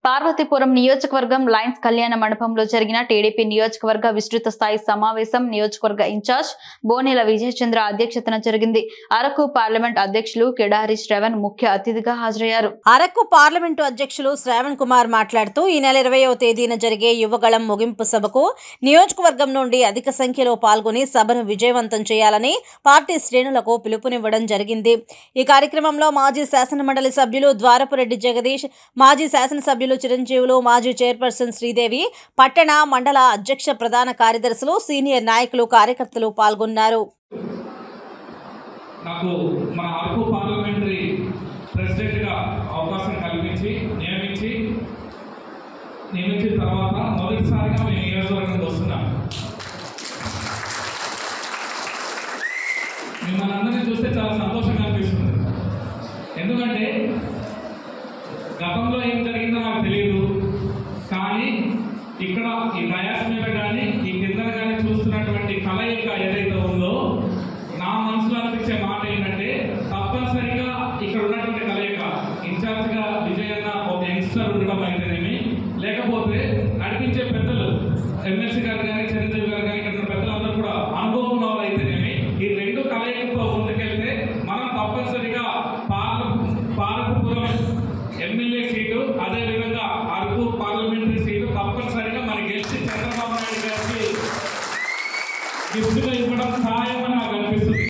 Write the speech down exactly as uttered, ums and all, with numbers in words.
పార్వతీపురం నియోజకవర్గం లయన్స్ కళ్యాణ మండపంలో జరిగిన టీడీపీ నియోజకవర్గ విస్తృత స్థాయి సమావేశం నియోజకవర్గ ఇన్ఛార్జ్ బోనెల విజయచంద్ర అధ్యక్షతన జరిగింది. అరకు పార్లమెంట్ అధ్యక్షులు కెడారి శ్రవణ్ ముఖ్య అతిథిగా హాజరయ్యారు. అరకు పార్లమెంటు అధ్యక్షులు శ్రవణ్ కుమార్ మాట్లాడుతూ ఈ నెల ఇరవైవ తేదీన జరిగే యువగళం ముగింపు సభకు నియోజకవర్గం నుండి అధిక సంఖ్యలో పాల్గొని సభను విజయవంతం చేయాలని పార్టీ శ్రేణులకు పిలుపునివ్వడం జరిగింది. ఈ కార్యక్రమంలో మాజీ శాసనమండలి సభ్యులు ద్వారపురెడ్డి జగదీష్, మాజీ శాసనసభ్యులు చిరంజీవులు, మాజీ చైర్పర్సన్ శ్రీదేవి, పట్టణ మండల అధ్యక్ష ప్రధాన కార్యదర్శులు, సీనియర్ నాయకులు, కార్యకర్తలు పాల్గొన్నారు. నాకు మన అరకు పార్లమెంటరీ ప్రెసిడెంట్ గా అవకాశం కల్పించి నియమించి నియమించిన తర్వాత మొదటిసారిగా మేము నియోజకవర్గంకి వస్తున్నాం. మిమ్మల్ని అందరినీ చూస్తే చాలా సంతోషంగా అనిపిస్తుంది. ఎందుకంటే గతంలో ఏం జరిగిందో నాకు తెలియదు, కానీ ఇక్కడ ఈ డయాస్ మీద కానీ ఈ కింద కానీ చూస్తున్నటువంటి కలయిక ఏదైతే ఉందో నా మనసులో అనిపించే మాట ఏంటంటే తప్పనిసరిగా ఇక్కడ ఉన్నటువంటి కలయిక ఇన్ఛార్జ్గా విజయన్న ఒక యంగ్స్టర్ ఉండడం అయితేనేమి, లేకపోతే నడిపించే పెద్దలు ఎమ్మెల్సీ గారు కానీ చిరంజీవి గారు కానీ ఇక్కడ పెద్దలందరూ కూడా అనుభవం ఉన్న వాళ్ళు అయితేనేమి, ఈ రెండు కలయికతో ముందుకెళ్తే మనం తప్పనిసరిగా పార్వతీపురం ఎమ్మెల్యే సీటు, అదేవిధంగా అరకు పార్లమెంటరీ సీటు తప్పనిసరిగా మనకి గెలిచి చంద్రబాబు నాయుడు గారికి గిఫ్ట్గా ఇవ్వడం ఖాయం